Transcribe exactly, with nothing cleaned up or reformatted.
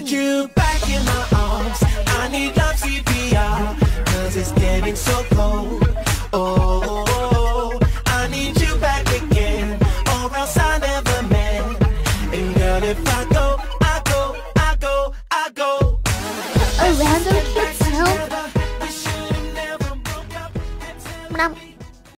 need you back in my arms. I need love C P R, cause it's getting so cold. Oh, oh, oh, I need you back again, or else I never met. And girl, if I go, I go, I go, I go. A random kid's help. Nam.